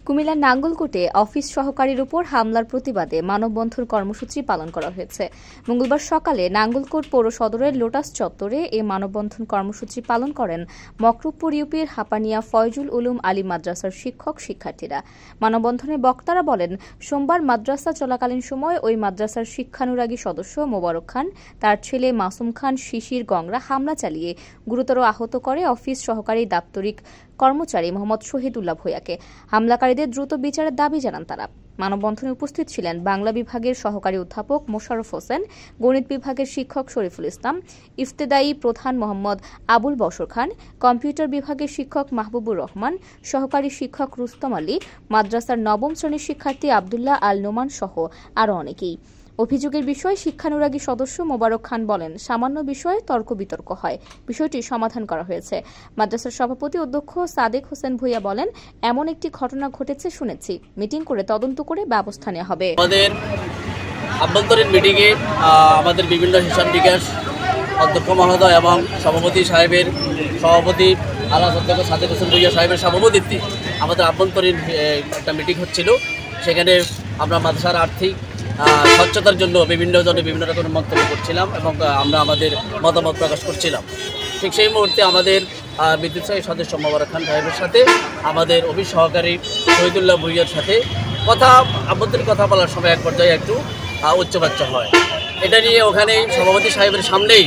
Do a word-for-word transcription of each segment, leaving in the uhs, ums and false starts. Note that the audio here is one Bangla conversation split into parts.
কুমিল্লার নাঙ্গলকোটে অফিস সহকারীর উপর হামলার প্রতিবাদে মানববন্ধন কর্মসূচি পালন করা হয়েছে। মঙ্গলবার সকালে নাঙ্গলকোট পৌর সদরের লোটাস চত্বরে এই মানববন্ধন কর্মসূচি পালন করেন মকরবপুর ইউপির হাপানিয়া ফয়জুল উলুম আলী মাদ্রাসার শিক্ষক শিক্ষার্থীরা। মানববন্ধনে বক্তারা বলেন, সোমবার মাদ্রাসা চলাকালীন সময় ওই মাদ্রাসার শিক্ষানুরাগী সদস্য মোবারক খান তার ছেলে মাসুম খান শিশির গংরা হামলা চালিয়ে গুরুতর আহত করে অফিস সহকারী দাপ্তরিক কর্মচারী মোহাম্মদ শহীদুল্লাহ ভূঁইয়াকে। হামলাকারীদের দ্রুত বিচারের দাবি জানান তারা। মানববন্ধনে উপস্থিত ছিলেন বাংলা বিভাগের সহকারী অধ্যাপক মোশাররফ হোসেন, গণিত বিভাগের শিক্ষক শরীফুল ইসলাম, ইফতেদায়ী প্রধান মোহাম্মদ আবুল বশর খান, কম্পিউটার বিভাগের শিক্ষক মাহবুবুর রহমান, সহকারী শিক্ষক রুস্তম আলী, মাদ্রাসার নবম শ্রেণীর শিক্ষার্থী আবদুল্লাহ আল নোমান সহ আরও অনেকেই। অভিযোগের বিষয়ে শিক্ষানুরাগী সদস্য মোবারক খান বলেন, সামান্য বিষয়ে তর্ক বিতর্ক হয়, বিষয়টি সমাধান করা হয়েছে। মাদ্রাসার সভাপতি অধ্যক্ষ সাদেক হোসেন ভূঁইয়া বলেন, এমন একটি ঘটনা ঘটেছে শুনেছি, মিটিং করে তদন্ত করে ব্যবস্থা নেওয়া হবে। আমাদের আভ্যন্তরীণ মিটিংয়ে আমাদের বিভিন্ন হিসাব নিকাশ অধ্যক্ষ মহোদয় এবং সভাপতি সাহেবের সভাপতি আলাস অধ্যক্ষ সাদেক হোসেন ভূঁইয়া সাহেবের সভাপতিত্বে আমাদের আভ্যন্তরীণ একটা মিটিং হচ্ছিল। সেখানে আমরা মাদ্রাসার আর্থিক স্বচ্ছতার জন্য বিভিন্ন জনে বিভিন্ন রকমের মন্তব্য করছিলাম এবং আমরা আমাদের মতামত প্রকাশ করছিলাম। ঠিক সেই মুহূর্তে আমাদের বিদ্যুৎ সাহেব সদস্য মোবারক খান সাহেবের সাথে আমাদের অফিস সহকারী শহীদুল্লাহ ভূঁইয়ার সাথে কথা আভ্যন্তরীণ কথা বলার সময় এক পর্যায়ে একটু উচ্চবাচ্য হয়। এটা নিয়ে ওখানেই সভাপতি সাহেবের সামনেই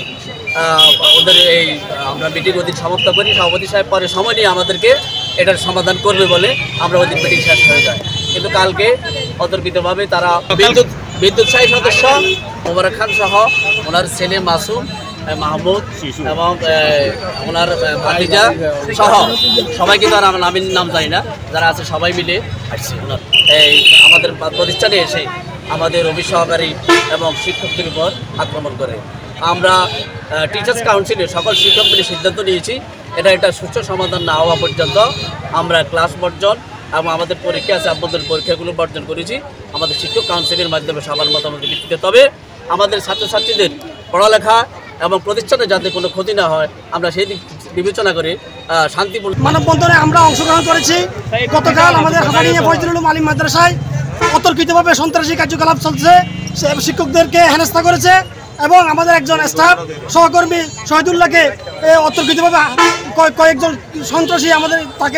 ওদের এই আমরা মিটিং ওদিন সমাপ্ত করি। সভাপতি সাহেব পরে সময় নিয়ে আমাদেরকে এটার সমাধান করবে বলে আমরা ওদিন মিটিং শেষ হয়ে যায়। কিন্তু কালকে অতর্কিতভাবে তারা বিদ্যুৎ বিদ্যুৎ সাহেব সদস্য মোবারক খান সহ ওনার ছেলে মাসুম মাহমুদ এবং ওনার ভাতিজা সহ সবাইকে তো আর আমি নাম জানি না, যারা আছে সবাই মিলে আসছে ওনার এই আমাদের প্রতিষ্ঠানে এসে আমাদের অফিস সহকারী এবং শিক্ষকদের উপর আক্রমণ করে। আমরা টিচার্স কাউন্সিলের সকল শিক্ষক মিলে সিদ্ধান্ত নিয়েছি, এটা একটা সুষ্ঠু সমাধান না হওয়া পর্যন্ত আমরা ক্লাস বর্জন এবং আমাদের পরীক্ষা আছে আভ্যন্তরীণ পরীক্ষাগুলো বর্জন করেছি আমাদের শিক্ষক কাউন্সিলের মাধ্যমে সবার মতামতের ভিত্তিতে। তবে আমাদের ছাত্রছাত্রীদের পড়ালেখা এবং প্রতিষ্ঠানে যাতে কোনো ক্ষতি না হয় আমরা সেই দিক বিবেচনা করে শান্তিপূর্ণ মানববন্ধনে আমরা অংশগ্রহণ করেছি। গতকাল আমাদের হাপানিয়া ফয়জুল উলুম আলী মাদ্রাসায় অতর্কিতভাবে সন্ত্রাসী কার্যকলাপ চলছে, শিক্ষকদেরকে হেনস্থা করেছে এবং আমাদের একজন স্টাফ সহকর্মী শহীদুল্লাহকে অতর্কিতভাবে কয়েকজন সন্ত্রাসী আমাদের তাকে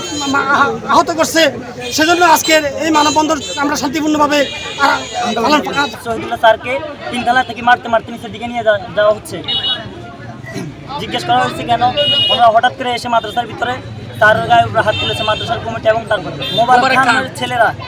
আহত করছে। সেজন্য আজকের এই মানববন্ধন আমরা শান্তিপূর্ণভাবে শহীদুল্লাহ স্যারকে তিনতলা থেকে মারতে মারতে নিচের দিকে নিয়ে যাওয়া হচ্ছে। জিজ্ঞেস করা হয়েছে কেন, ওনারা হঠাৎ করে এসে মাদ্রাসার ভিতরে তার গায়ে হাত তুলেছে মাদ্রাসার কমিটি এবং তার মোবারক খানের ছেলেরা।